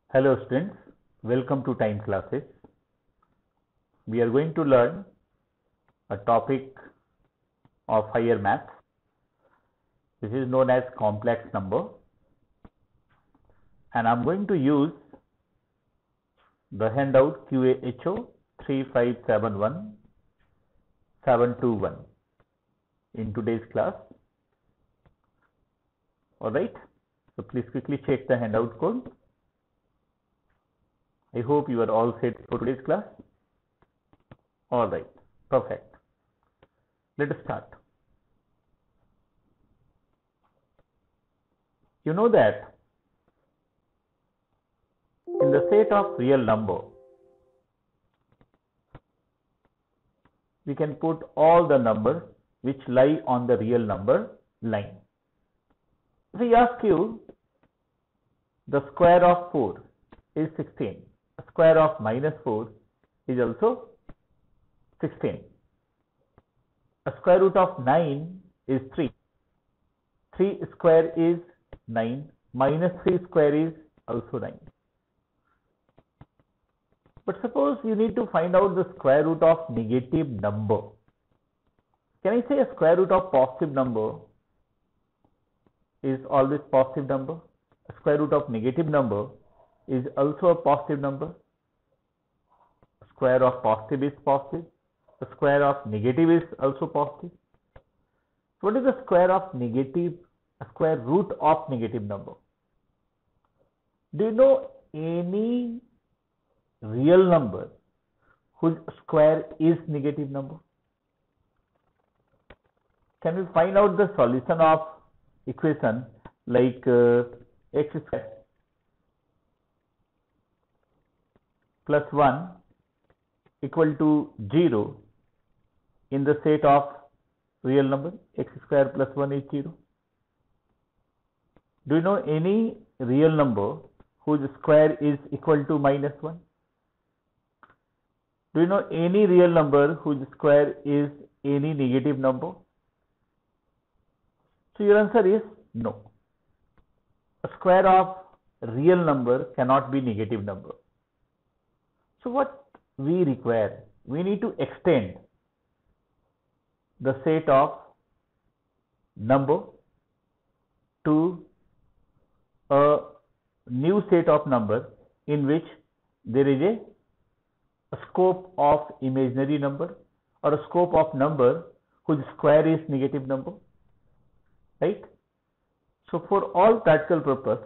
Hello students, welcome to Time Classes. We are going to learn a topic of higher maths. This is known as complex number, and I am going to use the handout QAHO 3571721 in today's class. Alright, so please quickly check the handout code. I hope you are all set for today's class. Alright, perfect. Let us start. You know that in the set of real number, we can put all the numbers which lie on the real number line. If I ask you, the square of 4 is 16. Square of minus 4 is also 16. A square root of 9 is 3. 3 square is 9. Minus 3 square is also 9. But suppose you need to find out the square root of negative number. Can I say a square root of positive number is always positive number? A square root of negative number is also a positive number. Square of positive is positive. The square of negative is also positive. So what is the square of negative, a square root of negative number? Do you know any real number whose square is negative number? Can we find out the solution of equation like x square plus 1 equal to 0 in the set of real number? X square plus 1 is 0. Do you know any real number whose square is equal to minus 1? Do you know any real number whose square is any negative number? So your answer is no. A square of real number cannot be negative number. So what we require? We need to extend the set of number to a new set of number in which there is a scope of imaginary number or a scope of number whose square is negative number, right? So for all practical purpose,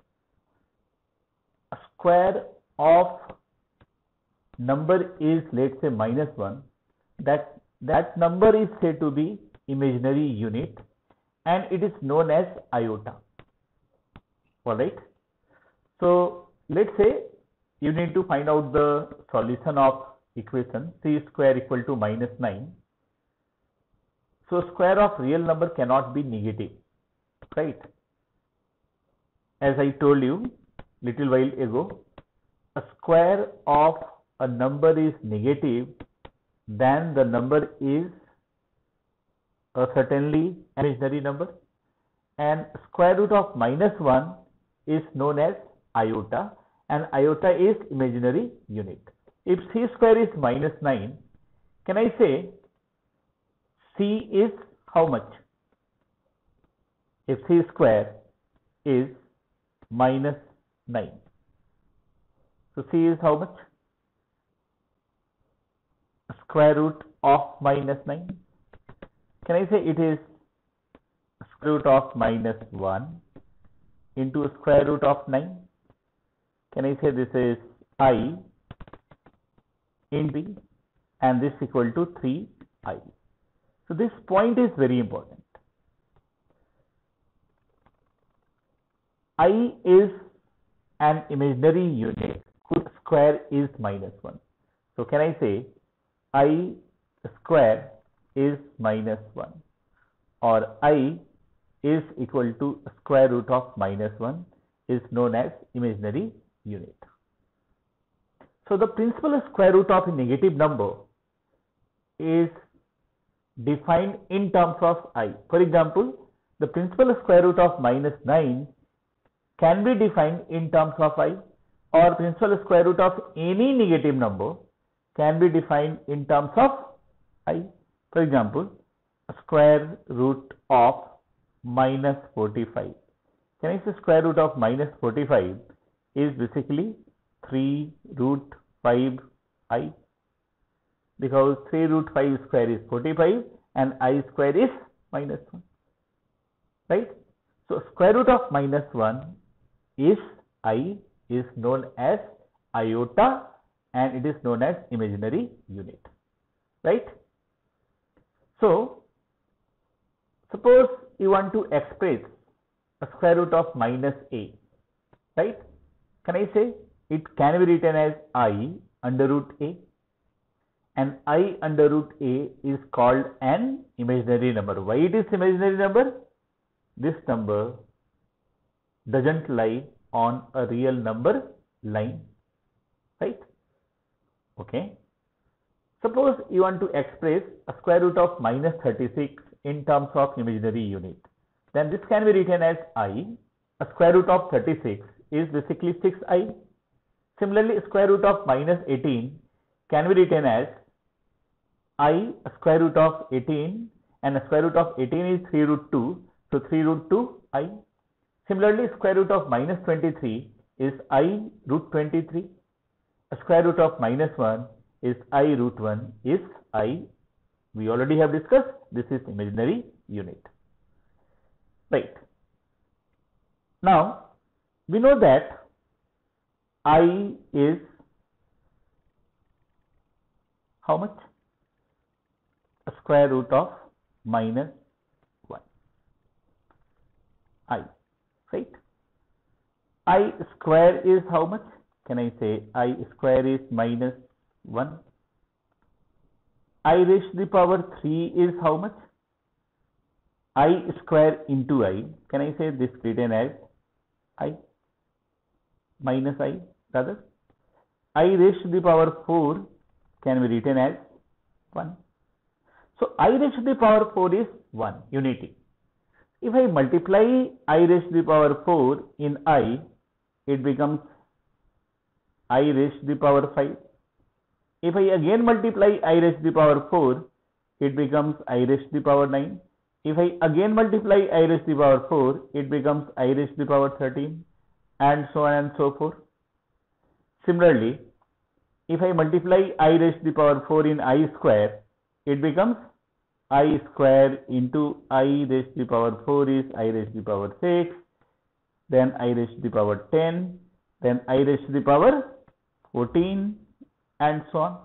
a square of number is, let's say, minus 1, that number is said to be imaginary unit and it is known as iota. Alright, so let's say you need to find out the solution of equation c square equal to minus 9. So square of real number cannot be negative, right? As I told you little while ago, a square of a number is negative, then the number is a certainly imaginary number, and square root of minus 1 is known as iota, and iota is imaginary unit. If c square is minus 9, can I say c is how much? If c square is minus 9, so c is how much? Square root of minus 9. Can I say it is square root of minus 1 into square root of 9? Can I say this is I in b and this equal to 3i? So this point is very important. I is an imaginary unit whose square is minus 1. So can I say I square is minus 1 or I is equal to square root of minus 1 is known as imaginary unit. So the principal square root of a negative number is defined in terms of I. For example, the principal square root of minus 9 can be defined in terms of I. or principal square root of any negative number can be defined in terms of I. For example, square root of minus 45. Can I say square root of minus 45 is basically 3 root 5 I, because 3 root 5 square is 45 and I square is minus 1, right? So square root of minus 1 is I, is known as iota, and it is known as imaginary unit, right? So suppose you want to express a square root of minus a, right? Can I say it can be written as I under root a, and I under root a is called an imaginary number. Why it is imaginary number? This number doesn't lie on a real number line, right? Okay. Suppose you want to express a square root of minus 36 in terms of imaginary unit. Then this can be written as I. A square root of 36 is basically 6I. Similarly, square root of minus 18 can be written as I, a square root of 18, and a square root of 18 is 3 root 2. So 3 root 2 I. Similarly, square root of minus 23 is I root 23. A square root of minus 1 is I root 1 is I. We already have discussed this is imaginary unit. Right. Now, we know that I is how much? A square root of minus 1. I, right? I square is how much? Can I say I square is minus 1? I raised to the power 3 is how much? I square into I. Can I say this written as I minus I rather? I raised to the power 4 can be written as 1. So I raised to the power 4 is 1, unity. If I multiply I raised to the power 4 in I, it becomes I raised to the power 5. If I again multiply I raised to the power 4, it becomes I raised to the power 9. If I again multiply I raised to the power 4, it becomes I raised to the power 13, and so on and so forth. Similarly, if I multiply I raised to the power 4 in I square, it becomes I square into I raised to the power 4 is I raised to the power 6, then I raised to the power 10, then I raised to the power 14, and so on.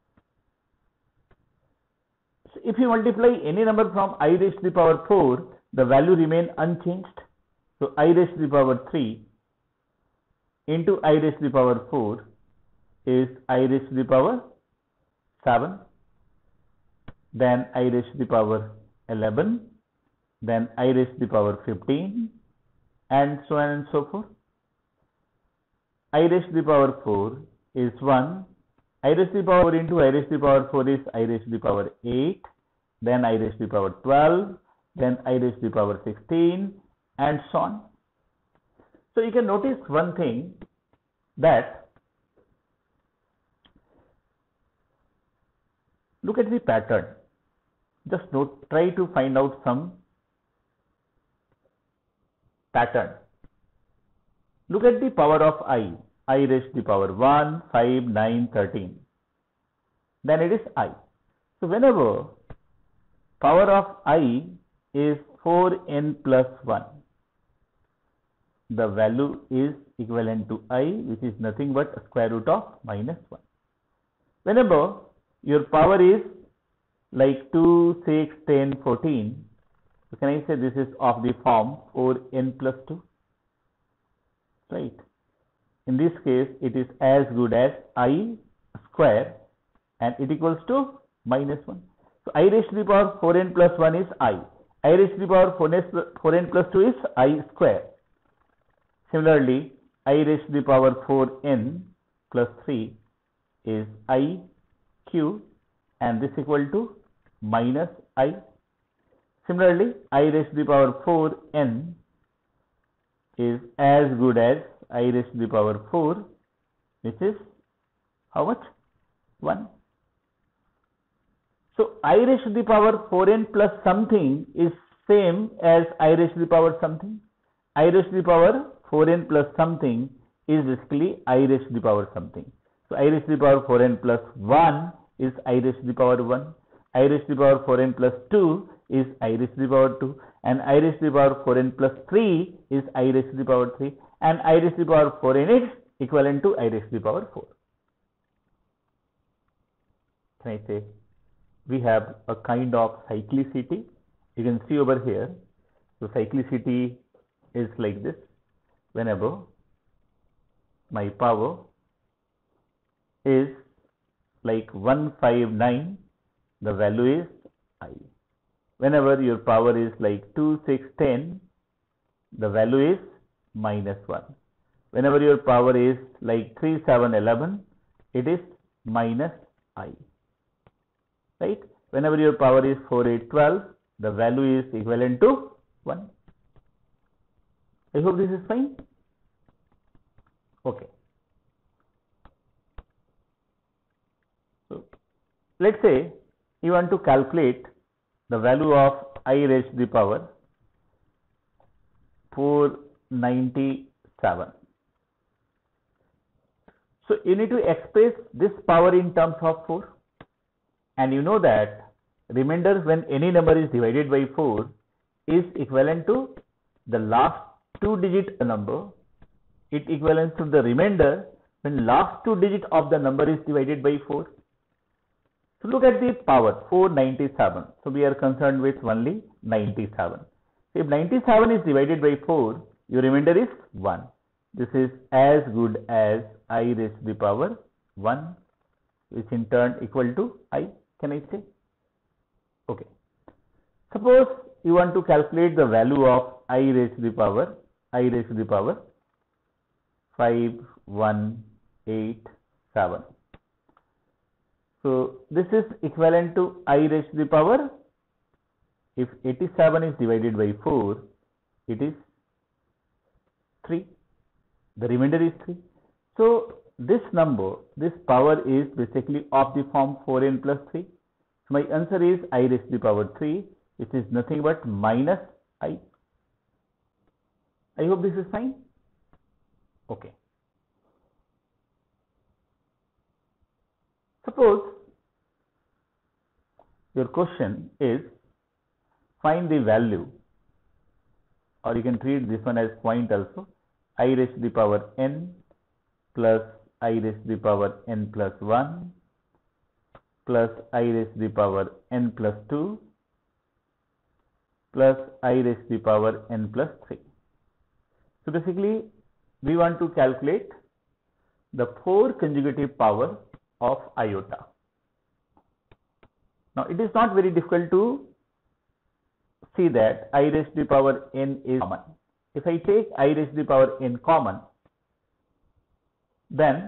So if you multiply any number from I raised to the power 4, the value remain unchanged. So I raised to the power 3 into I raised to the power 4 is I raised to the power 7, then I raised to the power 11, then I raised to the power 15, and so on and so forth. I raised to the power 4 is 1. I raised to the power into I raised to the power 4 is I raised to the power 8, then I raised to the power 12, then I raised to the power 16, and so on. So you can notice one thing, that look at the pattern. Just try to find out some pattern. Look at the power of I raised to the power 1, 5, 9, 13. Then it is I. So whenever power of I is 4n plus 1, the value is equivalent to I, which is nothing but square root of minus 1. Whenever your power is like 2, 6, 10, 14, so can I say this is of the form 4n plus 2, right? In this case, it is as good as I square, and it equals to minus 1. So I raised to the power 4n plus 1 is I. I raised to the power 4n plus 2 is I square. Similarly, I raised to the power 4n plus 3 is I cube, and this equal to minus I. Similarly, I raised to the power 4n is as good as I raised to the power 4 which is how much? 1. So I raised to the power 4n plus something is same as I raised to the power something. I raised to the power 4n plus something is basically I raised to the power something. So I raised to the power 4n plus 1 is I raised to the power 1. I raised to the power 4n plus 2 is I raised to the power 2. And I raised to the power 4n plus 3 is I raised to the power 3. And I raised to the power 4n is equivalent to I raised to the power 4. Can I say we have a kind of cyclicity? You can see over here. So cyclicity is like this. Whenever my power is like 159, the value is I. Whenever your power is like 2610, the value is minus 1. Whenever your power is like 3711, it is minus I. Right? Whenever your power is 4812, the value is equivalent to 1. I hope this is fine. Okay. So let's say you want to calculate the value of I raised to the power 497. So you need to express this power in terms of 4. And you know that remainder when any number is divided by 4 is equivalent to the last 2 digit number. It equivalents to the remainder when last 2 digit of the number is divided by 4. So look at the power 497. So we are concerned with only 97. If 97 is divided by 4, your remainder is 1. This is as good as I raised to the power 1, which in turn equal to I. Can I say? Okay. Suppose you want to calculate the value of I raised to the power 5187. So this is equivalent to I raised to the power, if 87 is divided by 4, it is 3. The remainder is 3. So this number, this power is basically of the form 4n plus 3. So my answer is I raised to the power 3, which is nothing but minus I. I hope this is fine. Okay. Suppose your question is find the value, or you can treat this one as point also, I raised to the power n plus I raised to the power n plus 1 plus I raised to the power n plus 2 plus I raised to the power n plus 3. So basically we want to calculate the 4 consecutive power of iota. Now it is not very difficult to see that I raised to the power n is common. If I take I raised to the power n common, then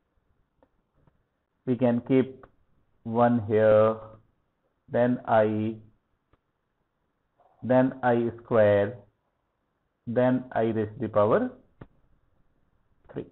we can keep 1 here, then I square, then I raised to the power 3.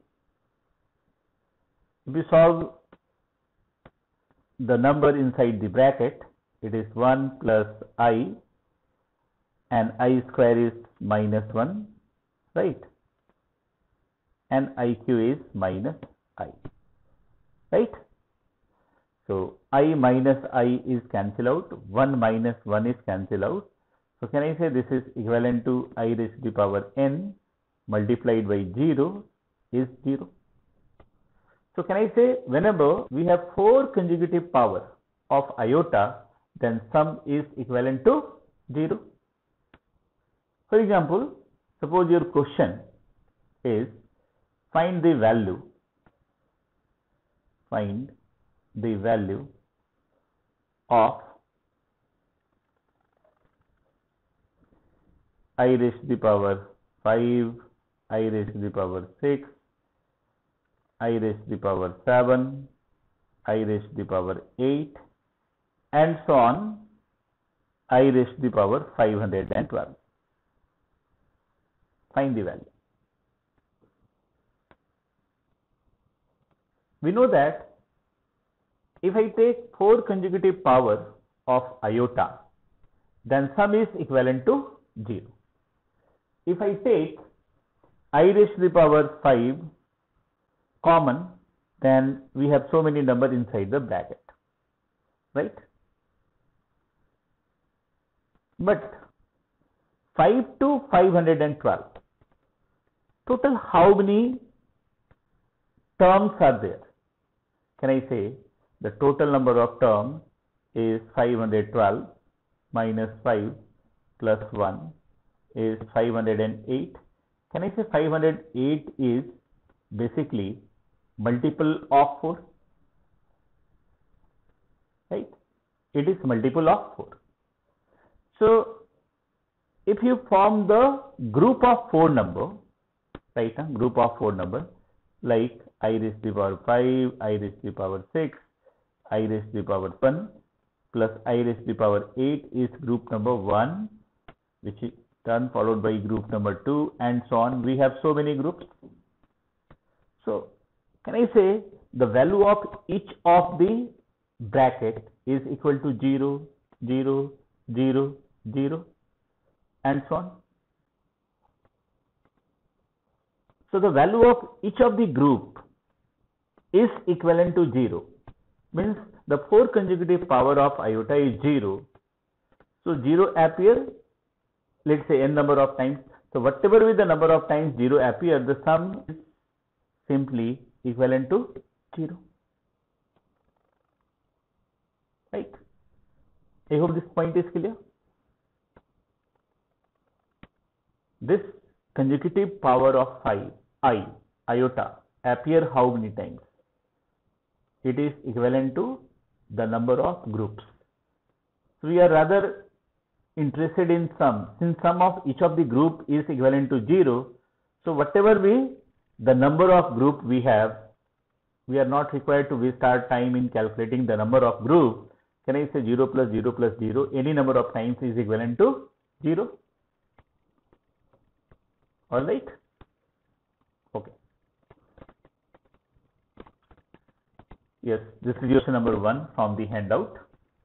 If you solve the number inside the bracket, it is 1 plus I, and I square is minus 1, right? And IQ is minus I, right? So I minus I is cancel out, 1 minus 1 is cancel out. So can I say this is equivalent to I raised to the power n multiplied by 0 is 0. So can I say whenever we have 4 consecutive power of iota, then sum is equivalent to 0. For example, suppose your question is find the value of I raised to the power 5, I raised to the power 6, I raised to the power 7, I raised to the power 8, and so on, I raised to the power 512. Find the value. we know that if I take 4 consecutive power of iota, then sum is equivalent to 0. If I take I raised to the power 5 common, then we have so many numbers inside the bracket, right? But 5 to 512, total how many terms are there? Can I say the total number of terms is 512 minus 5 plus 1 is 508. Can I say 508 is basically multiple of 4? Right? It is multiple of 4. So, if you form the group of 4 number, right? Group of 4 number like I raised to the power 5, I raised to the power 6, I raised to the power 1 plus I raised to the power 8 is group number 1, which is then followed by group number 2 and so on. We have so many groups. So, can I say the value of each of the bracket is equal to 0, 0, 0, 0 and so on. So, the value of each of the group is equivalent to 0, means the 4 consecutive power of iota is 0. So, 0 appear, let's say n number of times. So, whatever with the number of times 0 appear, the sum is simply equivalent to 0. Right? I hope this point is clear. This consecutive power of 5, iota, appear how many times? It is equivalent to the number of groups. So, we are rather interested in sum. Since sum of each of the group is equivalent to 0, so whatever the number of group we have, we are not required to waste our time in calculating the number of group. Can I say 0 plus 0 plus 0, any number of times is equivalent to 0? Alright? Okay. Yes, this is question number 1 from the handout.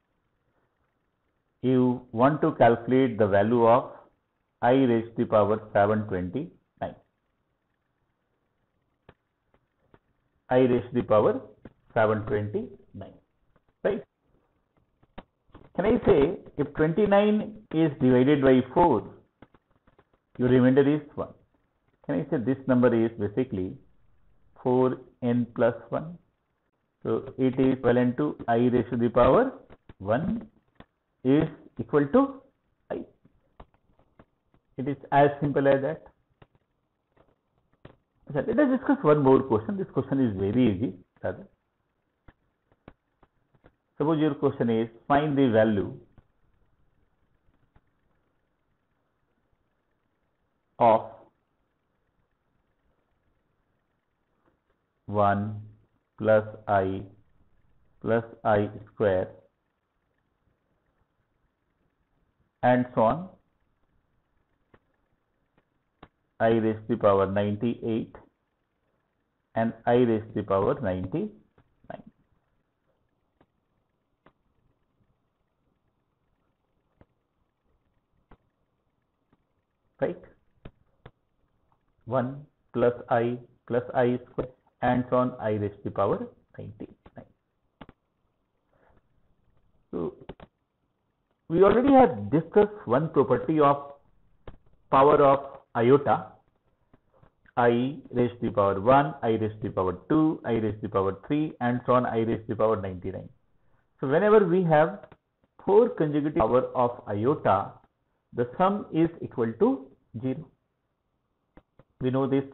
You want to calculate the value of I raised to the power 729. I raised to the power 729. Right? Can I say if 29 is divided by 4, your remainder is 1. Can I say this number is basically 4n plus 1. So, it is equivalent to I raised to the power 1 is equal to I. It is as simple as that. Let us discuss one more question. This question is very easy. Suppose your question is find the value of 1 plus I square and so on, I raised to the power 98 and I raised to the power 99. Right? 1 plus I square and so on, I raised to the power 99. So, we already have discussed one property of power of iota, I raised to the power 1, I raised to the power 2, I raised to the power 3 and so on, I raised to the power 99. So, whenever we have 4 consecutive power of iota, the sum is equal to 0. We know this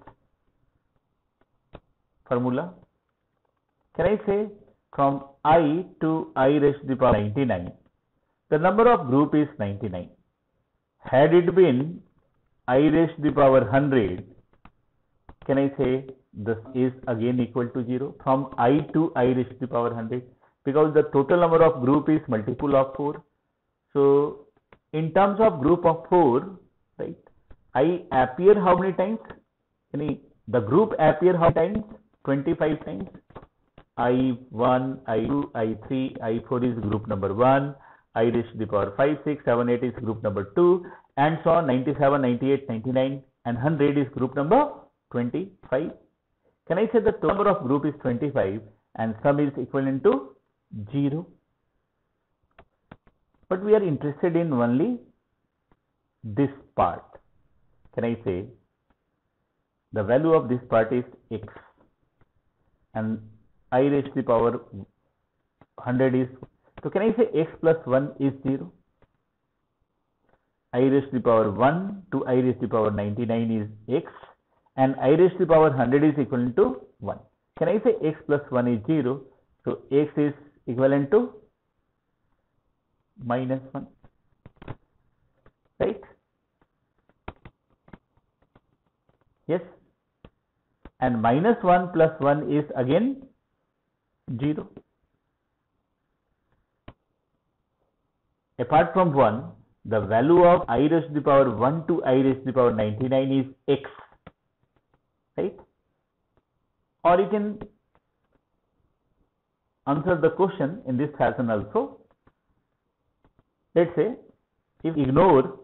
formula. Can I say from I to I raised to the power 99, the number of group is 99. Had it been I raised to the power 100, can I say this is again equal to 0 from I to I raised to the power 100, because the total number of group is multiple of 4. So, in terms of group of 4, right, I appear how many times? The group appear how many times? 25 times. I1, I2, I3, I4 is group number 1, I raised to the power 5, 6, 7, 8 is group number 2, and so on. 97, 98, 99 and 100 is group number 25. Can I say the total number of group is 25 and sum is equivalent to 0? But we are interested in only this part. Can I say the value of this part is x and I raised to the power 100 is, so can I say x plus 1 is 0? I raised to the power 1 to I raised to the power 99 is x and I raised to the power 100 is equivalent to 1. Can I say x plus 1 is 0? So x is equivalent to minus 1, right? Yes. And minus 1 plus 1 is again 0. Apart from 1, the value of I raised to the power 1 to I raised to the power 99 is x, right? Or you can answer the question in this fashion also. Let's say if ignore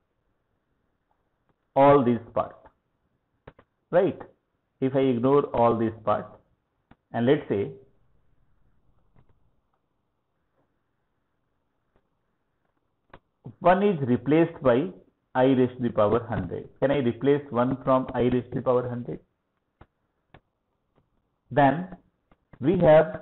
all these parts, right? If I ignore all these parts and let's say one is replaced by I raised to the power 100. Can I replace 1 from I raised to the power 100? Then we have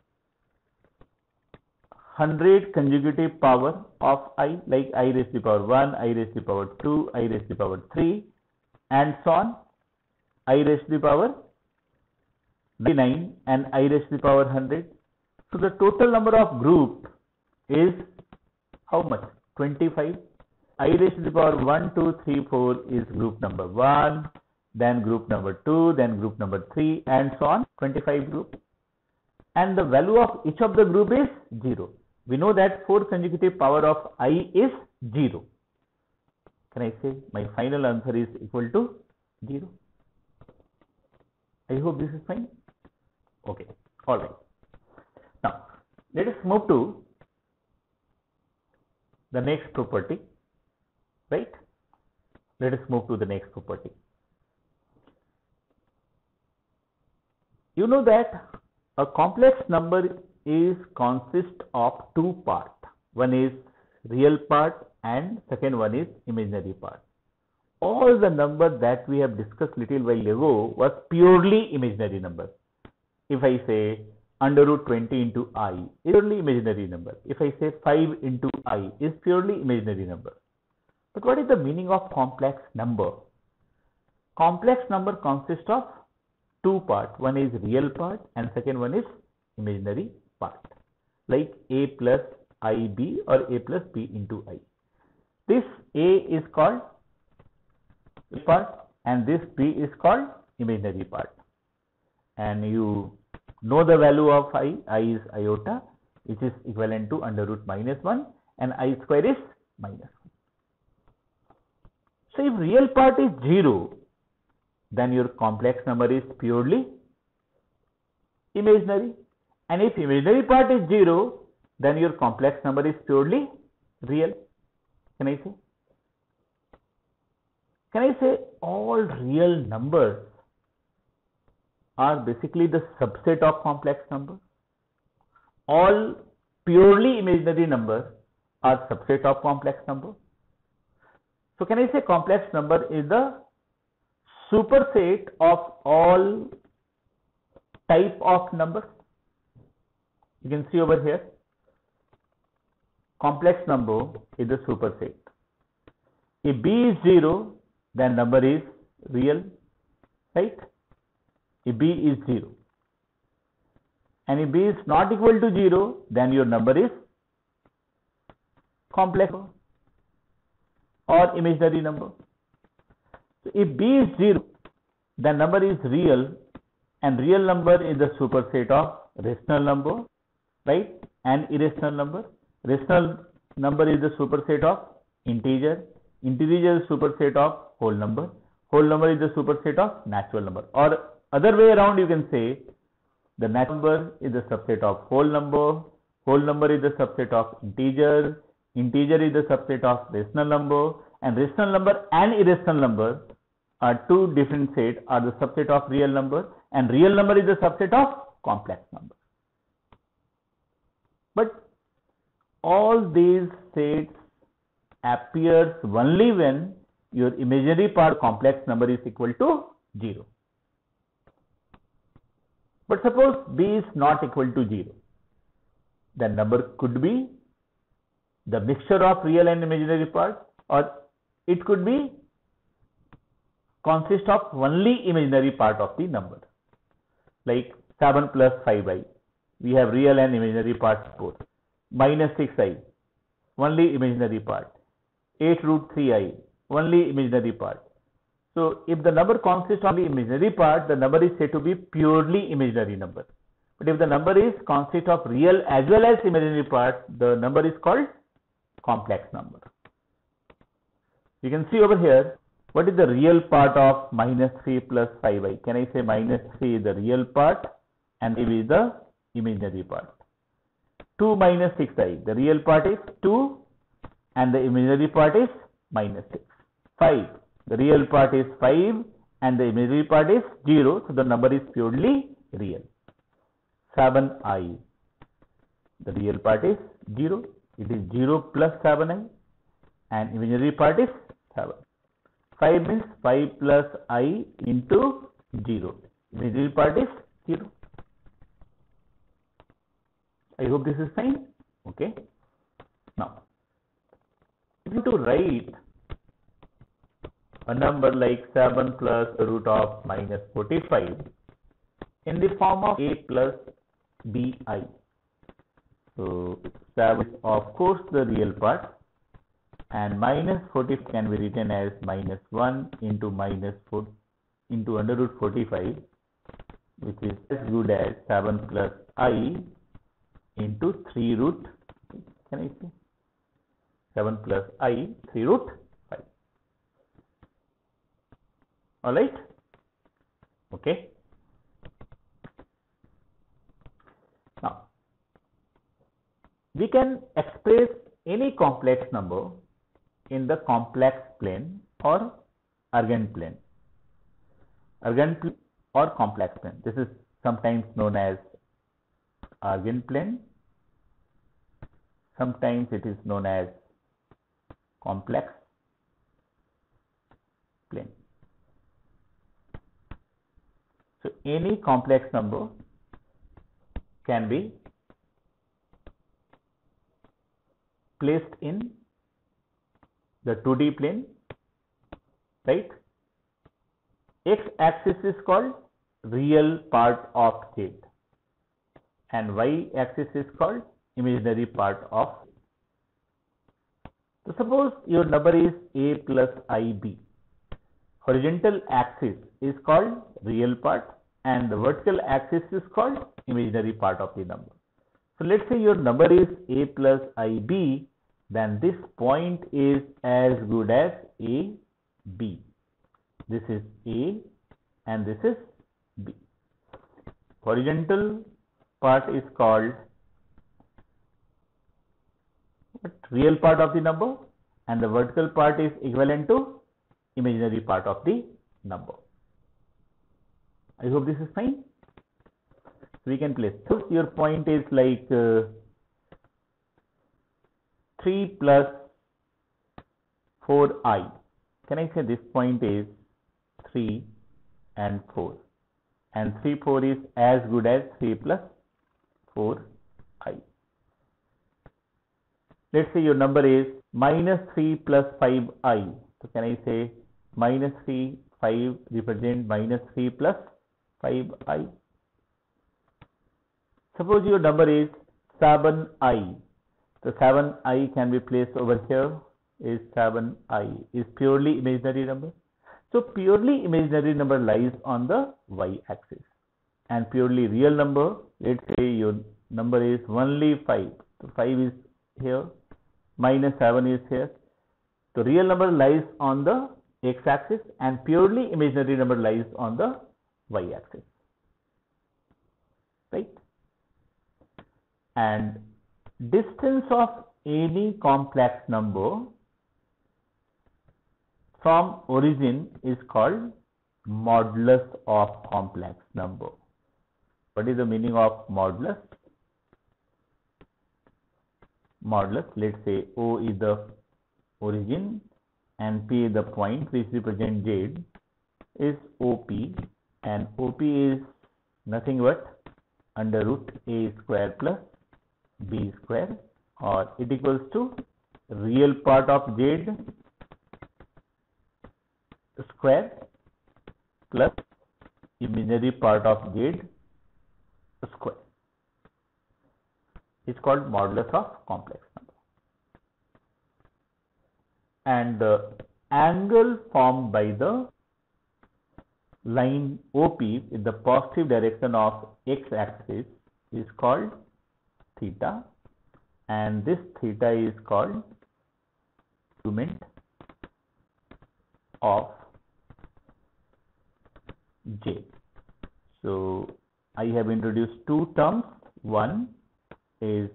100 consecutive power of I, like I raised to the power 1, I raised to the power 2, I raised to the power 3 and so on. I raised to the power 99 and I raised to the power 100. So the total number of group is how much? 25. I raised to the power 1, 2, 3, 4 is group number 1, then group number 2, then group number 3 and so on, 25 group. And the value of each of the group is 0. We know that 4 consecutive power of I is 0. Can I say my final answer is equal to 0? I hope this is fine. Okay, all right. Now, let us move to the next property, right? Let us move to the next property. You know that a complex number is consist of two parts. One is real part and second one is imaginary part. All the number that we have discussed little while ago was purely imaginary number. If I say under root 20 into I is purely imaginary number. If I say 5 into I is purely imaginary number. But what is the meaning of complex number? Complex number consists of two parts. One is real part and second one is imaginary part. Like A plus IB or A plus B into I. This A is called real part and this B is called imaginary part. And you know the value of I is iota, which is equivalent to under root minus 1 and I square is minus 1. So if real part is 0, then your complex number is purely imaginary. And if imaginary part is 0, then your complex number is purely real. Can I say? Can I say all real numbers are basically the subset of complex numbers? All purely imaginary numbers are subset of complex number. So can I say complex number is the superset of all type of numbers? You can see over here, complex number is the superset. If B is 0, then number is real, right? If B is 0. And if B is not equal to 0, then your number is complex or imaginary number. So if B is 0, then number is real, and real number is the superset of rational number, right? And irrational number. Rational number is the superset of integer. Integer is superset of whole number. Whole number is the superset of natural number. Or other way around, you can say The natural number is the subset of whole number is the subset of integer is the subset of rational number, and rational number and irrational number are two different sets, are the subset of real number, and real number is the subset of complex number. But all these sets appears only when your imaginary part complex number is equal to 0. But suppose B is not equal to 0. The number could be the mixture of real and imaginary parts, or it could be consist of only imaginary part of the number. Like 7 plus 5i, we have real and imaginary parts both. Minus 6i, only imaginary part. 8 root 3i, only imaginary part. So if the number consists of the imaginary part, the number is said to be purely imaginary number. But if the number is consists of real as well as imaginary part, the number is called complex number. You can see over here, what is the real part of minus 3 plus 5i? Can I say minus 3 is the real part and 5 is the imaginary part? 2 minus 6i, the real part is 2 and the imaginary part is minus 6. 5, the real part is 5 and the imaginary part is 0, so the number is purely real. 7i, the real part is 0, it is 0 plus 7i and imaginary part is 7. 5 means 5 plus I into 0, imaginary part is 0. I hope this is fine. Okay. Now, if you to write a number like 7 plus the root of minus 45 in the form of a plus bi. So 7 is of course the real part, and minus 40 can be written as minus 1 into minus 4 into under root 45, which is as good as 7 plus I into 3 root, can I say 7 plus I 3 root 5. Alright? Okay. Now, we can express any complex number in the complex plane or Argand plane. Argand plane or complex plane. This is sometimes known as Argand plane. Sometimes it is known as complex plane. So any complex number can be placed in the 2D plane, right? X-axis is called real part of Z and Y-axis is called imaginary part of. So suppose your number is A plus IB. Horizontal axis is called real part and the vertical axis is called imaginary part of the number. So let's say your number is A plus IB, then this point is as good as AB. This is A and this is B. Horizontal part is called real part of the number and the vertical part is equivalent to imaginary part of the number. I hope this is fine. We can place. So your point is like 3 plus 4i. Can I say this point is 3 and 4 and 3 4 is as good as 3 plus 4i. Let's say your number is minus 3 plus 5i. So can I say minus 3, 5 represent minus 3 plus 5i. Suppose your number is 7i. So 7i can be placed over here is 7i is purely imaginary number. So purely imaginary number lies on the y-axis and purely real number, let's say your number is only 5. So 5 is here, minus 7 is here. So real number lies on the x-axis and purely imaginary number lies on the y-axis. right? And distance of any complex number from origin is called modulus of complex number. What is the meaning of modulus? Modulus, let's say O is the origin and P is the point which represents Z, is OP, and OP is nothing but under root A square plus B square, or it equals to real part of Z square plus imaginary part of Z square. It's called modulus of complex number. And the angle formed by the line OP in the positive direction of x-axis is called theta, and this theta is called argument of J. So I have introduced two terms. One is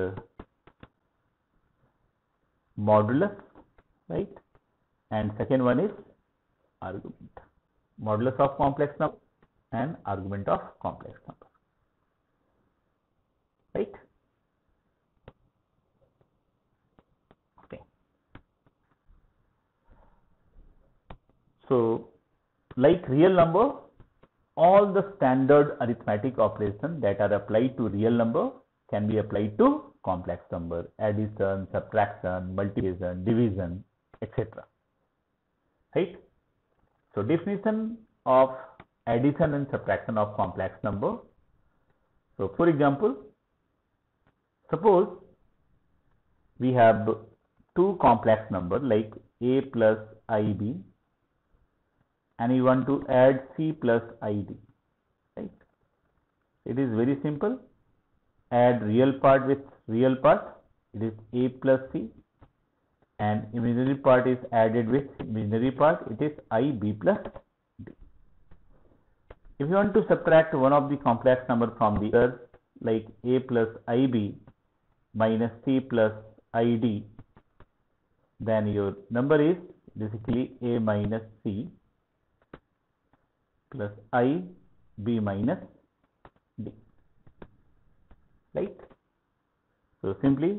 modulus, right? And second one is argument. Modulus of complex number and argument of complex number, right? Okay. So, like real number, all the standard arithmetic operations that are applied to real number can be applied to complex number: addition, subtraction, multiplication, division, etc. Right? So, definition of addition and subtraction of complex number. So, for example, suppose we have two complex numbers like A plus IB, and we want to add C plus ID, right? It is very simple. Add real part with real part, it is A plus C, and imaginary part is added with imaginary part, it is IB plus D. If you want to subtract one of the complex number from the other, like A plus IB minus C plus ID, then your number is basically A minus C plus I B minus D, right? So simply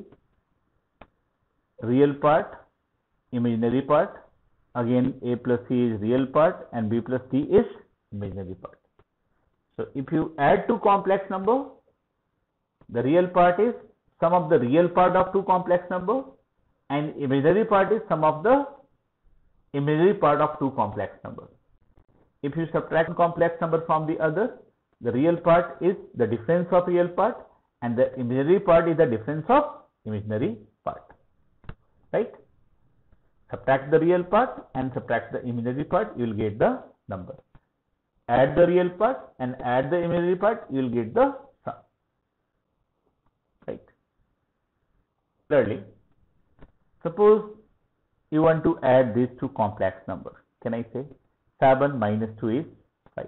real part, imaginary part, again A plus C is real part and B plus D is imaginary part. So if you add two complex number, the real part is sum of the real part of two complex number, and imaginary part is sum of the imaginary part of two complex numbers. If you subtract one complex number from the other, the real part is the difference of real part and the imaginary part is the difference of imaginary part, right? Subtract the real part and subtract the imaginary part, you will get the number. Add the real part and add the imaginary part, you will get the sum, right? Thirdly, suppose you want to add these two complex numbers. Can I say 7 minus 2 is 5,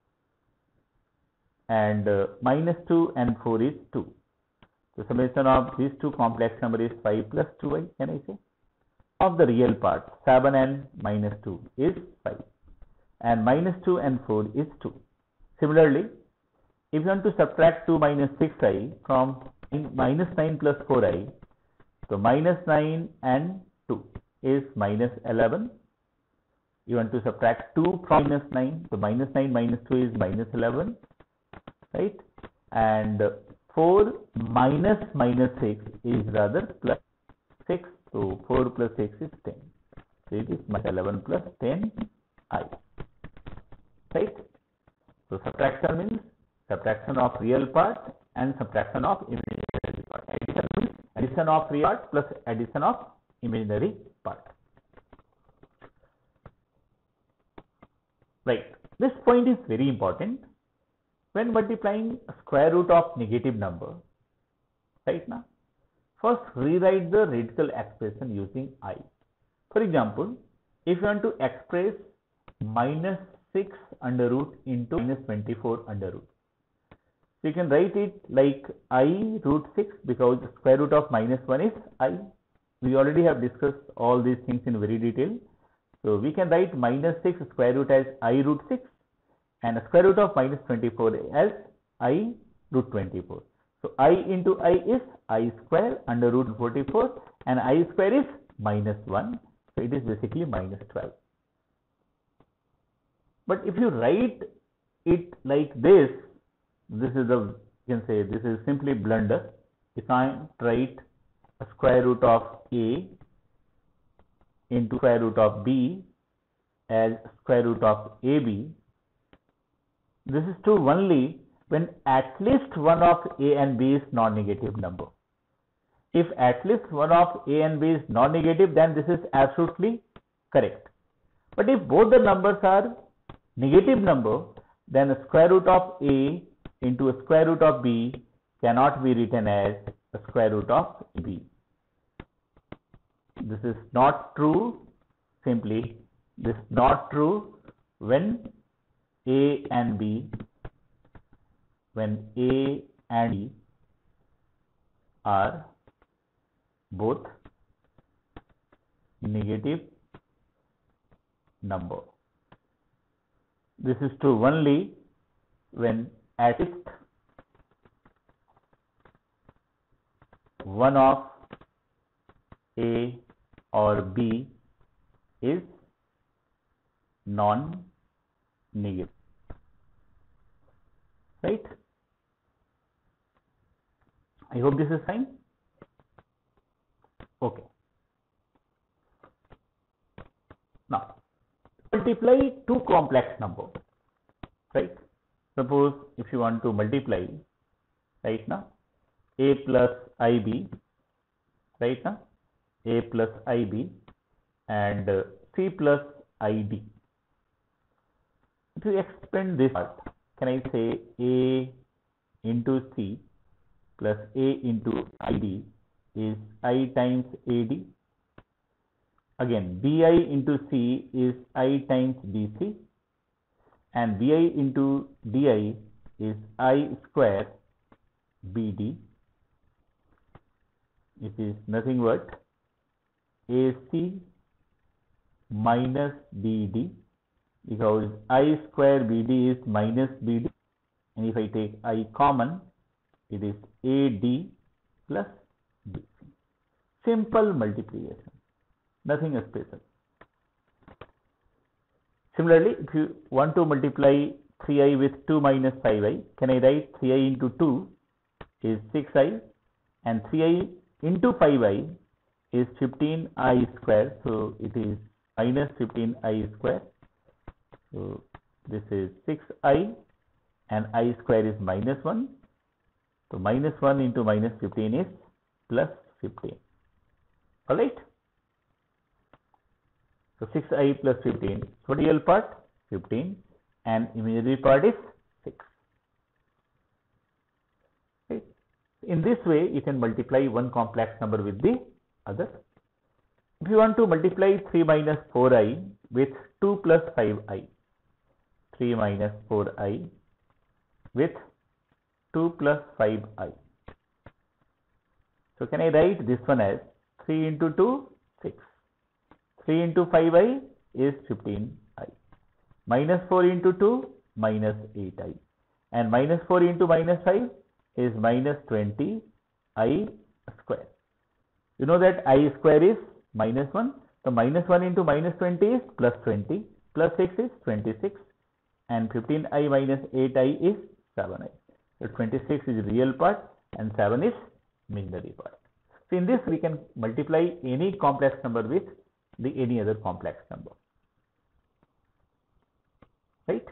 and minus 2 and 4 is 2. The summation of these two complex numbers is 5 plus 2y, can I say? Of the real part, 7 and minus 2 is 5, and minus 2 and 4 is 2. Similarly, if you want to subtract 2 minus 6i from minus 9 plus 4i, so minus 9 and 2 is minus 11. You want to subtract 2 from minus 9, so minus 9 minus 2 is minus 11, right? And 4 minus minus 6 is rather plus 6, so 4 plus 6 is 10. So it is minus 11 plus 10i, right? So subtraction means subtraction of real part and subtraction of imaginary part. Addition means addition of real part plus addition of imaginary part. Right. This point is very important when multiplying square root of negative number. Right now, first rewrite the radical expression using I. For example, if you want to express minus 6 under root into minus 24 under root, So you can write it like I root 6 because square root of -1 is I. We already have discussed all these things in very detail. So we can write -6 square root as I root 6 and square root of -24 as I root 24. So I into I is I square under root 44 and I square is -1. So it is basically -12. But if you write it like this is the, you can say this is simply blunder. If I write a square root of A into square root of B as square root of AB, this is true only when at least one of A and B is non-negative number. If at least one of A and B is non-negative, then this is absolutely correct. But if both the numbers are negative number, then the square root of A into a square root of B cannot be written as a square root of B. This is not true. Simply, this is not true when A and B are both negative number. This is true only when at least one of A or B is non-negative, right? I hope this is fine. Okay. Now, multiply two complex numbers, right? Suppose if you want to multiply right now A plus IB, right now A plus IB and C plus ID. If you expand this part, can I say A into C plus A into ID is I times AD. Again, BI into C is I times BC and BI into DI is I square BD. It is nothing but AC minus BD, because I square BD is minus BD, and if I take I common, it is AD plus BC. Simple multiplication, nothing special. Similarly, if you want to multiply 3i with 2 minus 5i, can I write 3i into 2 is 6i and 3i into 5i is 15i square. So it is minus 15i square. So this is 6i and I square is minus 1. So minus 1 into minus 15 is plus 15. Alright. So 6i plus 15. So real part 15 and imaginary part is 6. Right. In this way, you can multiply one complex number with the other. If you want to multiply 3 minus 4i with 2 plus 5i, 3 minus 4i with 2 plus 5i. So can I write this one as 3 into 2, 6. 3 into 5i is 15i. Minus 4 into 2, minus 8i. And minus 4 into minus 5 is minus 20i square. You know that I square is minus 1. So minus 1 into minus 20 is plus 20. Plus 6 is 26. And 15i minus 8i is 7i. So 26 is real part and 7 is imaginary part. So in this we can multiply any complex number with any other complex number. Right?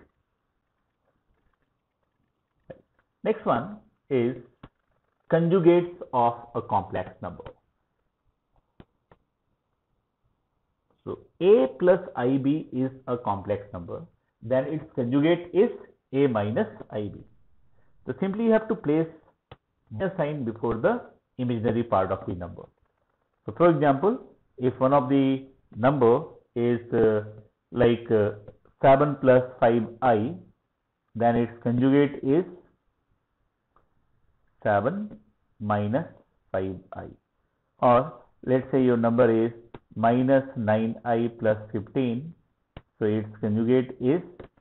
Next one is conjugates of a complex number. So A plus IB is a complex number, then its conjugate is A minus IB. So simply you have to place a sign before the imaginary part of the number. So for example, if one of the number is like 7 plus 5i, then its conjugate is 7 minus 5i. Or let's say your number is minus 9i plus 15. So its conjugate is,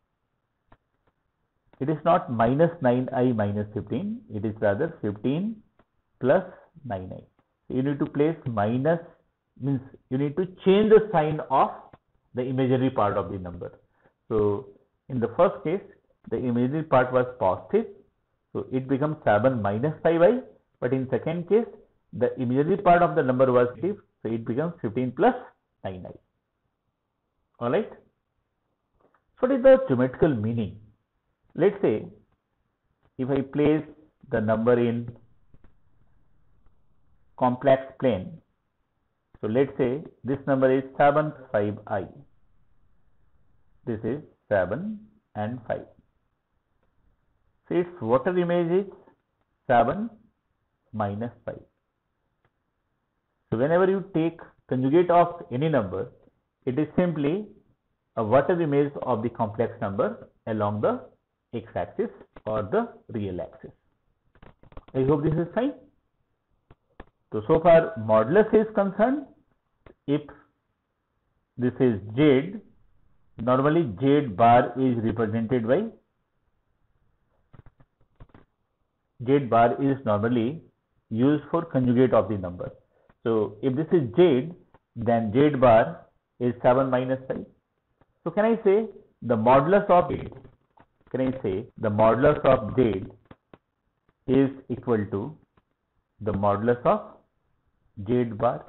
it is not minus 9i minus 15, it is rather 15 plus 9i. So you need to place minus, means you need to change the sign of the imaginary part of the number. So in the first case, the imaginary part was positive, so it becomes 7 minus 5i, but in second case, the imaginary part of the number was negative, so it becomes 15 plus 9i. Alright. So what is the geometrical meaning? Let's say if I place the number in complex plane, so let's say this number is 7 5i. This is 7 and 5. So its water image is 7 minus 5. So whenever you take conjugate of any number, it is simply a water image of the complex number along the x-axis or the real axis. I hope this is fine. So far modulus is concerned, if this is z, normally z bar is represented by, z bar is normally used for conjugate of the number. So if this is z, then z bar is 7 minus 5. So can I say the modulus of z, can I say the modulus of z is equal to the modulus of z bar?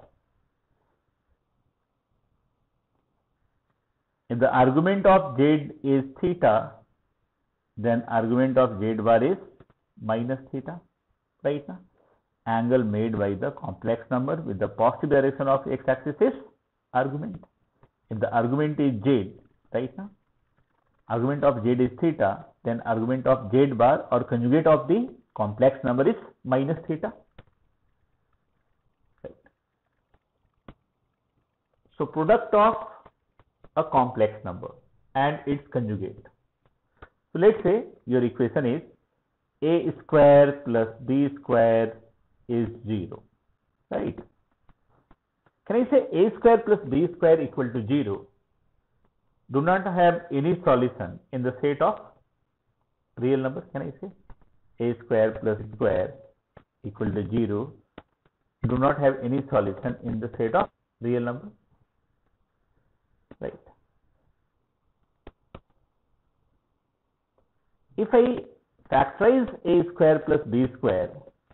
If the argument of z is theta, then argument of z bar is minus theta, right now? Angle made by the complex number with the positive direction of x-axis is argument. If the argument is z, right now, argument of z is theta, then argument of z bar or conjugate of the complex number is minus theta. Right. So product of a complex number and its conjugate. So let's say your equation is a square plus b square is 0, right? Can I say a square plus b square equal to 0 do not have any solution in the set of real numbers? Can I say a square plus square equal to 0 do not have any solution in the set of real numbers, right? If I factorize a square plus b square,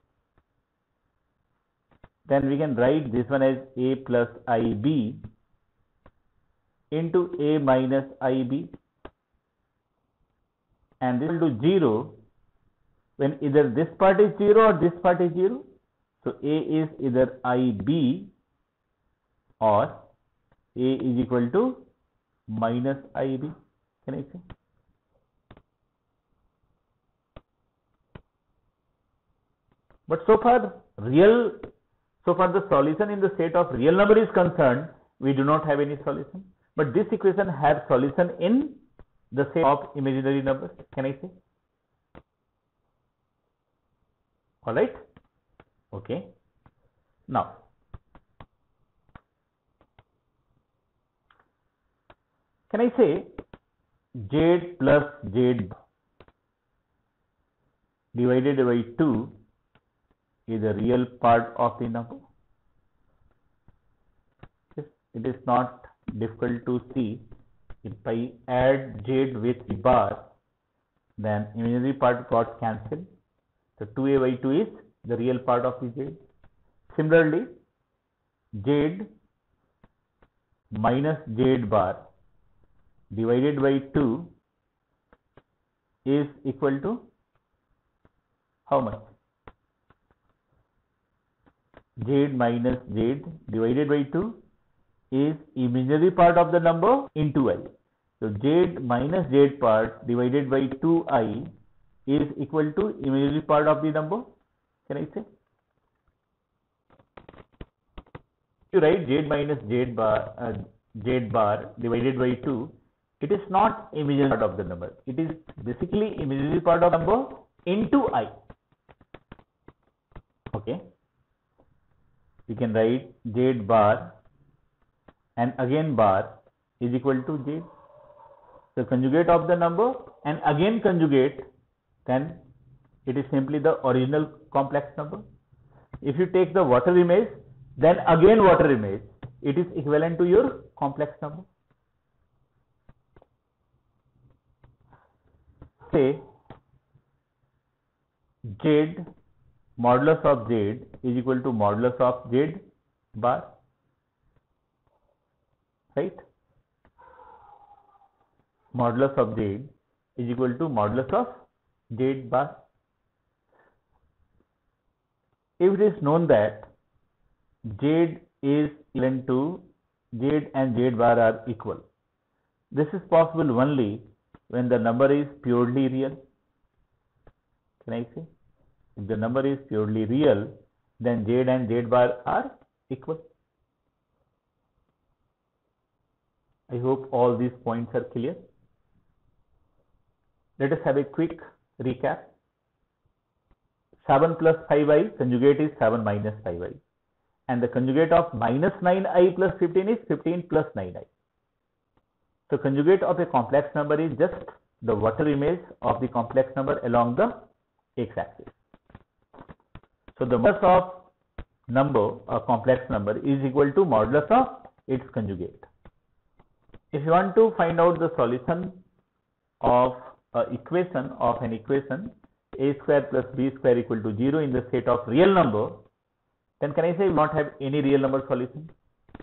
then we can write this one as a plus ib into a minus ib, and this will do 0 when either this part is 0 or this part is 0. So a is either ib or a is equal to minus ib. Can I say? But so far the solution in the set of real number is concerned, we do not have any solution. But this equation has solution in the set of imaginary numbers. Can I say? All right. Okay. Now, can I say z plus z divided by 2 is a real part of the number? It is not difficult to see. If I add z with the bar, then imaginary part got cancelled. So 2a by 2 is the real part of the z. Similarly, z minus z bar divided by 2 is equal to how much? Z minus z divided by 2 is imaginary part of the number into I. So z minus z part divided by 2i is equal to imaginary part of the number. Can I say? You write z minus z bar divided by 2, it is not imaginary part of the number. It is basically imaginary part of the number into I. Okay, we can write Z bar and again bar is equal to Z. So conjugate of the number and again conjugate, then it is simply the original complex number. If you take the water image, then again water image, it is equivalent to your complex number. Say Z modulus of Z is equal to modulus of Z bar, right? Modulus of Z is equal to modulus of Z bar. If it is known that Z is equivalent to Z and Z bar are equal, this is possible only when the number is purely real. Can I say? If the number is purely real, then Z and Z bar are equal. I hope all these points are clear. Let us have a quick recap. 7 plus 5i, conjugate is 7 minus 5i. And the conjugate of minus 9i plus 15 is 15 plus 9i. So conjugate of a complex number is just the water image of the complex number along the x-axis. So the modulus of number, a complex number, is equal to modulus of its conjugate. If you want to find out the solution of an equation a square plus b square equal to 0 in the state of real number, then can I say we not have any real number solution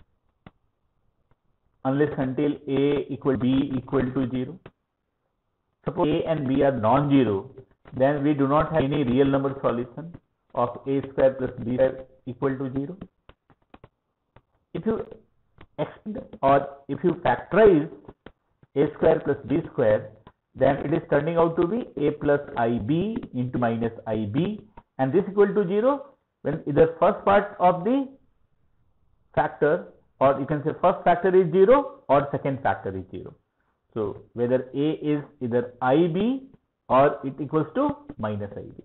unless until a equal b equal to 0. Suppose a and b are non-zero, then we do not have any real number solution of a square plus b square equal to 0. If you extend or if you factorize a square plus b square, then it is turning out to be a plus ib into minus ib, and this equal to 0 when either first part of the factor, or you can say first factor is 0 or second factor is 0. So whether a is either ib or it equals to minus ib.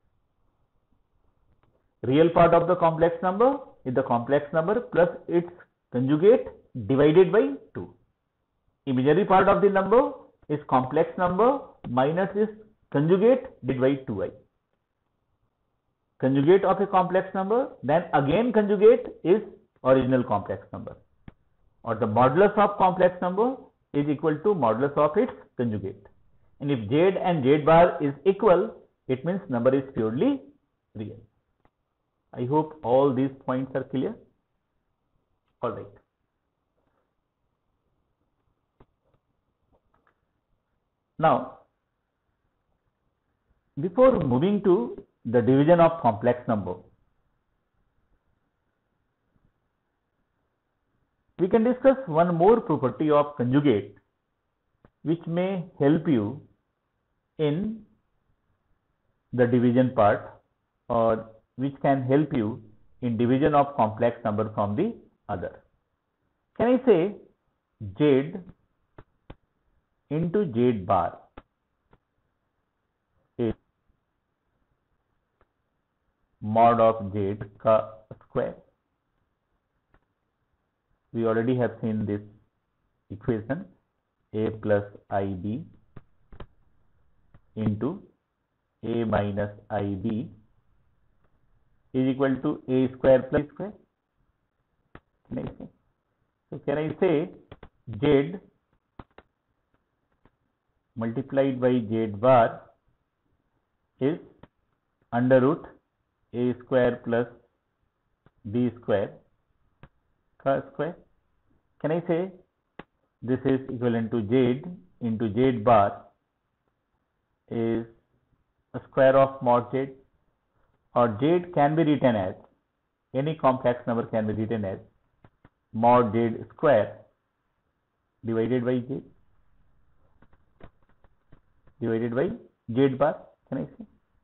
Real part of the complex number is the complex number plus its conjugate divided by 2. Imaginary part of the number is complex number minus its conjugate divided by 2i. Conjugate of a complex number, then again conjugate is original complex number, or the modulus of complex number is equal to modulus of its conjugate. And if Z and Z bar is equal, it means number is purely real. I hope all these points are clear. All right. Now, before moving to the division of complex number, we can discuss one more property of conjugate which may help you in the division part, or which can help you in division of complex number from the other. Can I say Z into Z bar is mod of Z ka square? We already have seen this equation, a plus ib into a minus ib is equal to a square plus b square. Can I say? So can I say Z multiplied by Z bar is under root a square plus b square ka square? Can I say this is equivalent to Z into Z bar is a square of mod Z, or Z can be written as, any complex number can be written as mod Z square divided by Z divided by Z bar. Can I say?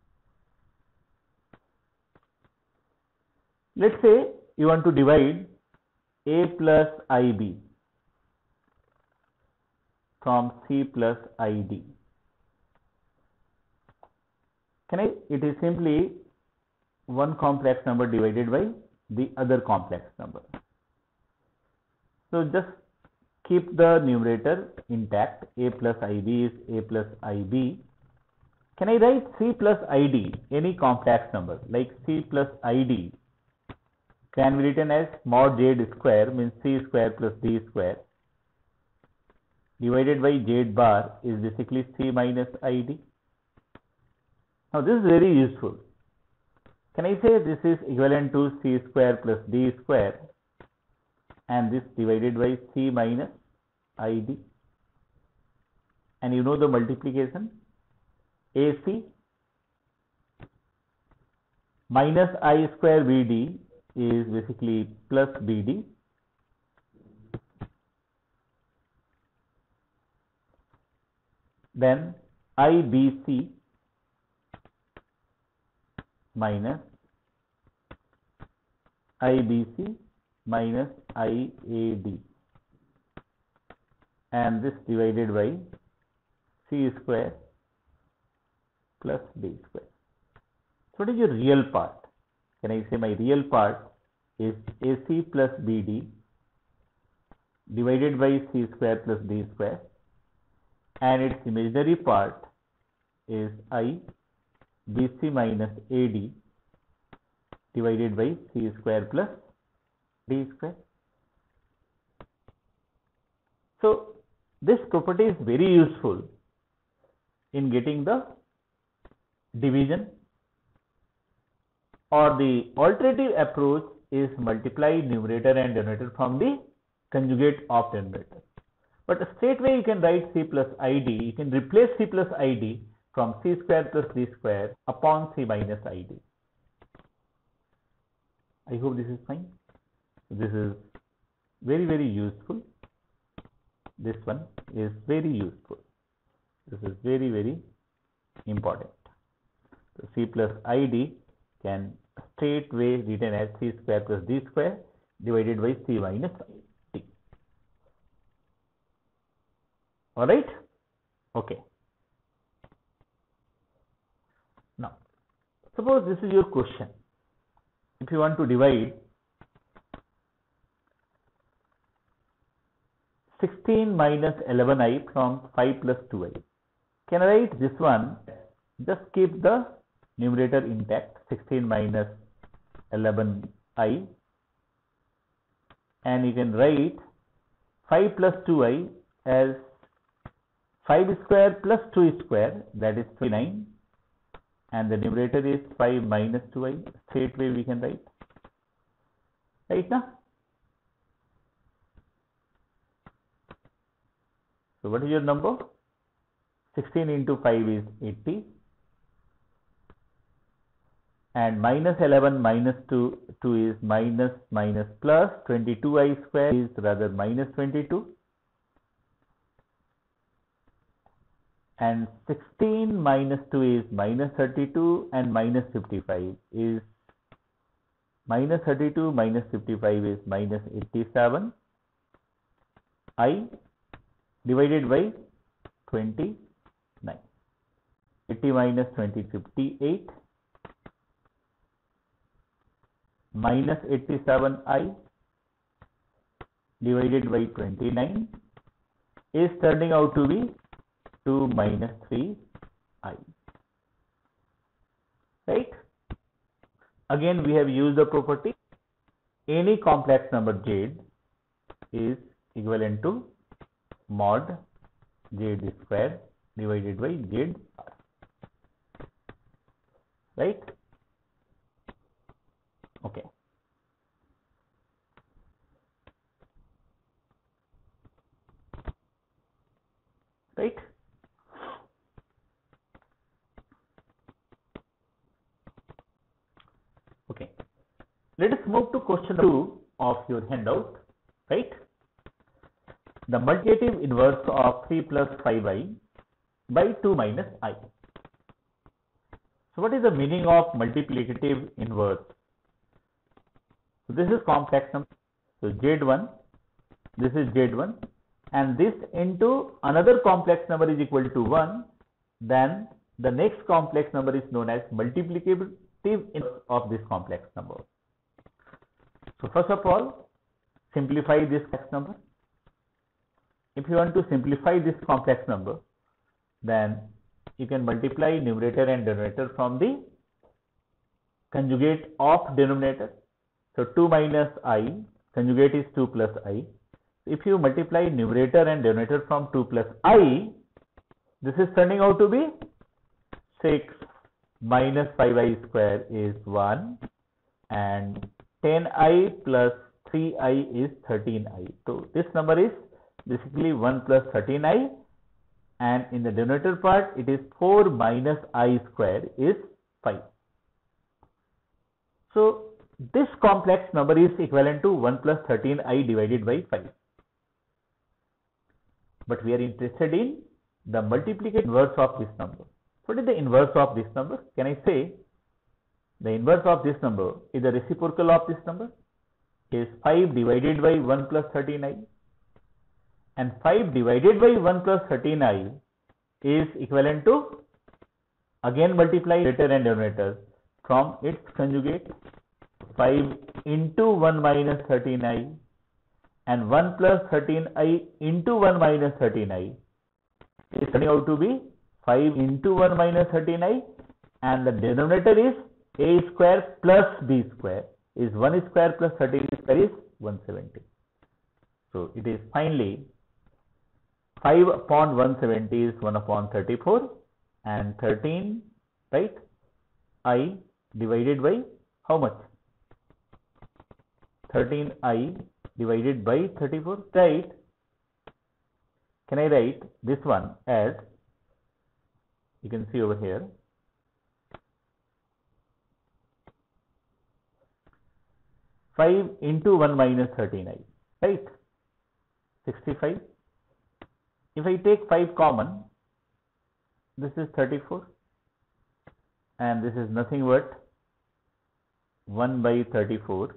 Let's say you want to divide a plus ib from c plus id. Can I? It is simply one complex number divided by the other complex number. So just keep the numerator intact. A plus IB is A plus IB. Can I write C plus ID, any complex number like C plus ID can be written as mod Z square, means C square plus D square, divided by Z bar is basically C minus ID. Now this is very useful. Can I say this is equivalent to C square plus D square and this divided by C minus ID, and you know the multiplication, AC minus I square BD is basically plus BD, then IBC minus IBC minus IAD, and this divided by C square plus D square. So what is your real part? Can I say my real part is AC plus BD divided by C square plus D square, and its imaginary part is IBC minus AD divided by C square plus D square. So this property is very useful in getting the division, or the alternative approach is multiply numerator and denominator from the conjugate of denominator. But straight away you can write C plus ID, you can replace C plus ID from C square plus D square upon C minus ID. I hope this is fine. This is very, very useful. This one is very useful. This is very, very important. So C plus ID can straightway written as C square plus D square divided by C minus D. Alright? Okay. Now, suppose this is your question. If you want to divide 16 minus 11i from 5 plus 2i. Can I write this one? Just keep the numerator intact, 16 minus 11i, and you can write 5 plus 2i as 5 square plus 2 square, that is 29, and the numerator is 5 minus 2i. Straight way we can write. Right now? So what is your number? 16 into 5 is 80, and minus 11 minus 2 is minus plus, 22i square is rather minus 22, and 16 minus 2 is minus 32, and minus 55 is minus 32 minus 55 is minus 87 I divided by 29. 80 minus 20, 58, minus 87i divided by 29 is turning out to be 2 minus 3i. Right? Again we have used the property, any complex number z is equivalent to mod z square divided by z r. Right? Okay. Right? Okay. Let us move to question 2 of your handout. Right? The multiplicative inverse of 3 plus 5i by 2 minus I. So what is the meaning of multiplicative inverse? So this is complex number. So Z1, this is Z1, and this into another complex number is equal to 1, then the next complex number is known as multiplicative inverse of this complex number. So first of all, simplify this complex number. If you want to simplify this complex number, then you can multiply numerator and denominator from the conjugate of denominator. So 2 minus I, conjugate is 2 plus I. If you multiply numerator and denominator from 2 plus I, this is turning out to be 6 minus 5I square is 1, and 10I plus 3I is 13I. So this number is basically 1 plus 13I, and in the denominator part it is 4 minus I square is 5. So this complex number is equivalent to 1 plus 13I divided by 5. But we are interested in the multiplicative inverse of this number. What is the inverse of this number? Can I say the inverse of this number is the reciprocal of this number is 5 divided by 1 plus 13I, and 5 divided by 1 plus 13I is equivalent to, again multiply numerator and denominator from its conjugate, 5 into 1 minus 13I, and 1 plus 13I into 1 minus 13I is turning out to be 5 into 1 minus 13I, and the denominator is a square plus b square is 1 square plus 13 square is 170. So it is finally 5 upon 170 is 1 upon 34, and 13, right, I divided by how much? 13I divided by 34, right? Can I write this one as, you can see over here, five into 1 minus 13I, right? 65. If I take 5 common, this is 34, and this is nothing but 1 by 34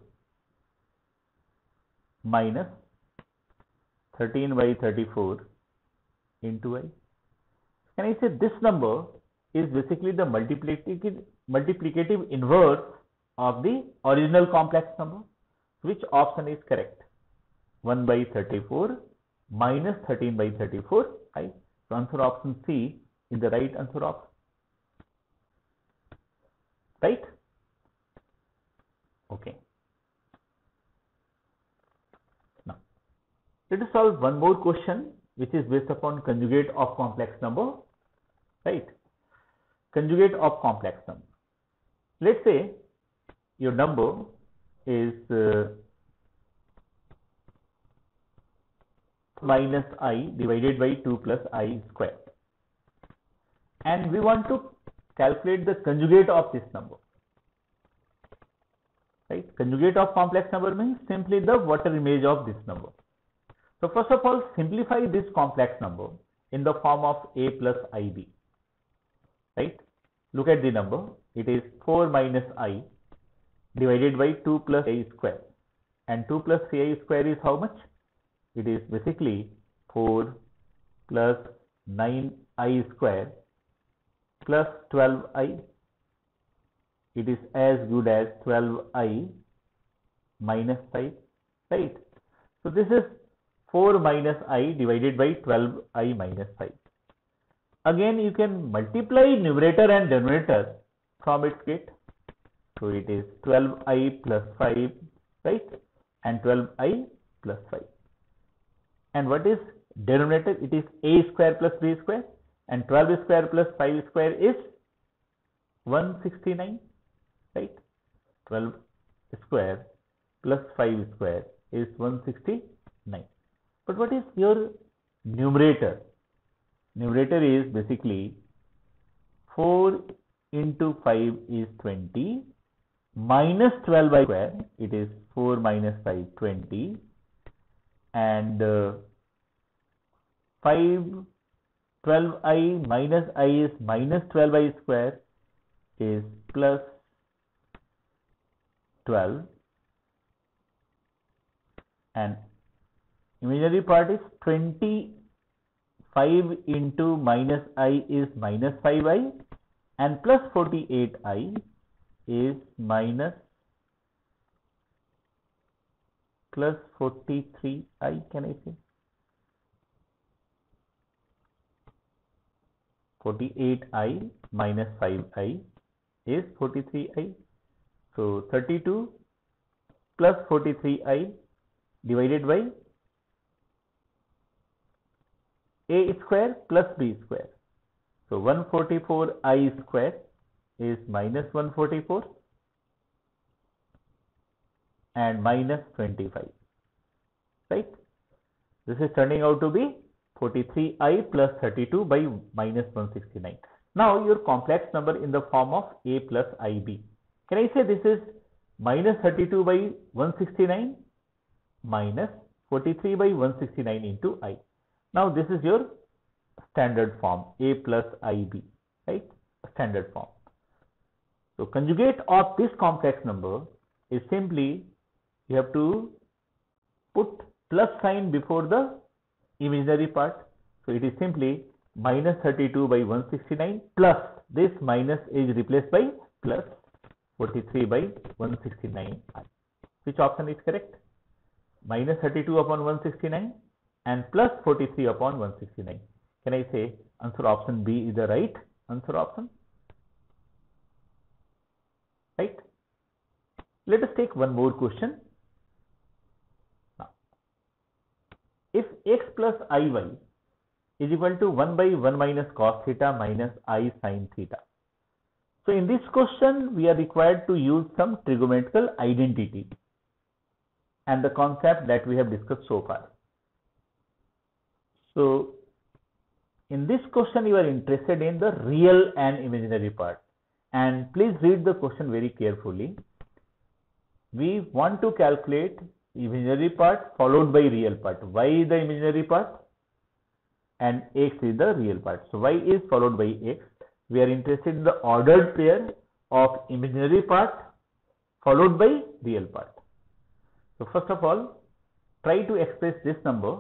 minus 13 by 34 into I. Can I say this number is basically the multiplicative inverse of the original complex number? Which option is correct? 1 by 34 minus 13 by 34 I. So answer option C is the right answer option. Right? Okay. Now let us solve one more question which is based upon conjugate of complex number. Right? Conjugate of complex number. Let's say your number is minus I divided by 2 plus I square, and we want to calculate the conjugate of this number. Right? Conjugate of complex number means simply the water image of this number. So first of all, simplify this complex number in the form of a plus ib. Right? Look at the number. It is 4 minus I divided by 2 plus I square, and 2 plus 3I square is how much? It is basically 4 plus 9I square plus 12I. It is as good as 12I minus 5, right? So this is 4 minus I divided by 12I minus 5. Again, you can multiply numerator and denominator from its gate. So it is 12I plus 5, right? And 12I plus 5. And what is denominator? It is a square plus b square, and 12 square plus 5 square is 169, right? 12 square plus 5 square is 169. But what is your numerator? Numerator is basically 4 into 5 is 20 minus 12 by square. It is 4 minus 5, 20, and 12I minus I is minus 12I square is plus 12, and imaginary part is 25 into minus I is minus 5I, and plus 48i is minus plus 43i, can I say? 48i minus 5i is 43i. So 32 plus 43i divided by a square plus b square. So 144i square is minus 144 and minus 25, right? This is turning out to be 43i plus 32 by minus 169. Now your complex number in the form of a plus ib. Can I say this is minus 32 by 169 minus 43 by 169 into I. Now this is your standard form, a plus ib, right? Standard form. So conjugate of this complex number is simply you have to put plus sign before the imaginary part. So it is simply minus 32 by 169 plus this minus is replaced by plus 43 by 169. Which option is correct? Minus 32 upon 169 and plus 43 upon 169. Can I say answer option B is the right answer option? Right? Let us take one more question. Now, if x plus iy is equal to 1 by 1 minus cos theta minus I sin theta. So in this question, we are required to use some trigonometrical identity and the concept that we have discussed so far. So in this question, you are interested in the real and imaginary part. And please read the question very carefully. We want to calculate imaginary part followed by real part. Y is the imaginary part and x is the real part. So y is followed by x. We are interested in the ordered pair of imaginary part followed by real part. So first of all, try to express this number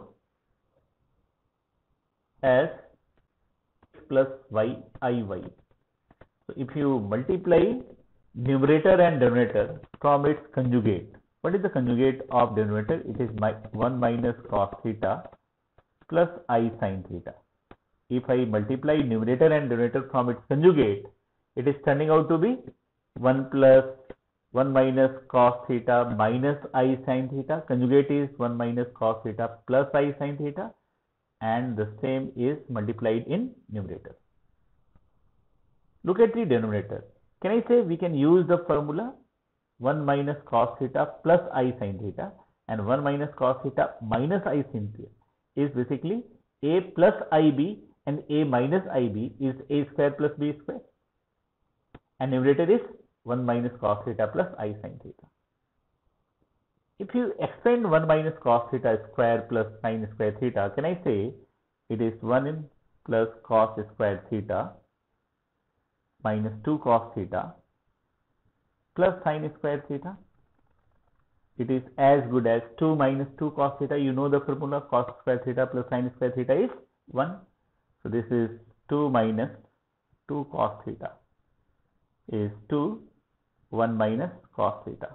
as x plus y iy. So if you multiply numerator and denominator from its conjugate, what is the conjugate of denominator? It is 1 minus cos theta plus I sin theta. If I multiply numerator and denominator from its conjugate, it is turning out to be 1 plus 1 minus cos theta minus I sin theta. Conjugate is 1 minus cos theta plus I sin theta, and the same is multiplied in numerator. Look at the denominator. Can I say we can use the formula 1 minus cos theta plus I sin theta, and 1 minus cos theta minus I sin theta is basically a plus ib, and a minus ib is a square plus b square, and numerator is 1 minus cos theta plus I sin theta. If you expand 1 minus cos theta square plus sin square theta, can I say it is 1 plus cos square theta minus 2 cos theta plus sin square theta? It is as good as 2 minus 2 cos theta. You know the formula, cos square theta plus sin square theta is 1. So this is 2 minus 2 cos theta is 2, 1 minus cos theta.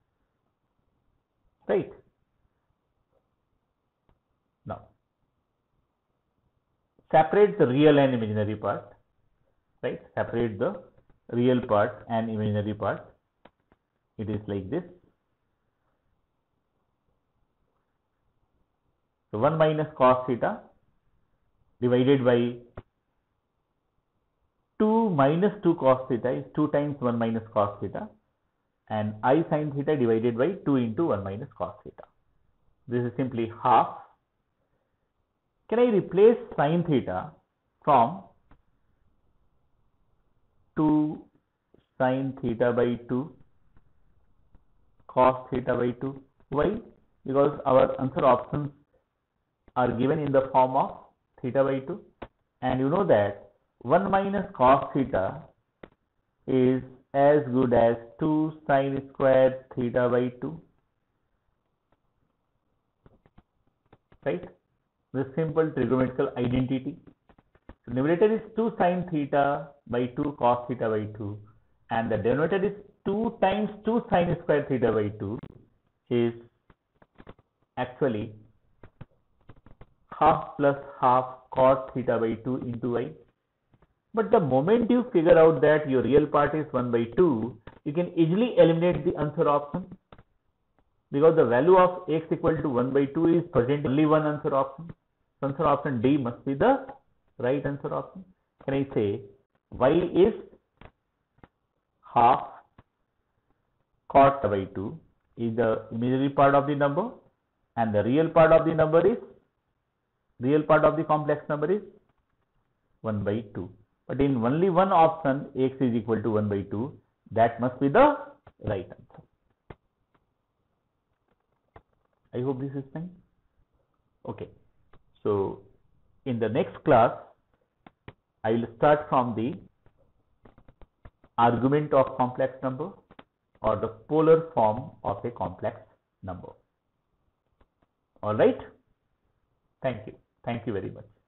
Right? Now, separate the real and imaginary part. Right? Separate the real part and imaginary part. It is like this. So 1 minus cos theta divided by 2 minus 2 cos theta is 2 times 1 minus cos theta, and I sin theta divided by 2 into 1 minus cos theta. This is simply half. Can I replace sin theta from 2 sin theta by 2 cos theta by 2? Why? Because our answer options are given in the form of theta by 2, and you know that 1 minus cos theta is as good as 2 sin square theta by 2, right? The simple trigonometrical identity. So numerator is 2 sin theta by 2 cos theta by 2, and the denominator is 2 times 2 sin square theta by 2 is actually half plus half cos theta by 2 into y. But the moment you figure out that your real part is 1 by 2, you can easily eliminate the answer option, because the value of x equal to 1 by 2 is present only one answer option. So answer option D must be the right answer option. Can I say y is half cot by 2 is the imaginary part of the number, and the real part of the complex number is 1 by 2. But in only one option x is equal to 1 by 2, that must be the right answer. I hope this is fine. Okay. So in the next class, I will start from the argument of complex number or the polar form of a complex number. All right. Thank you. Thank you very much.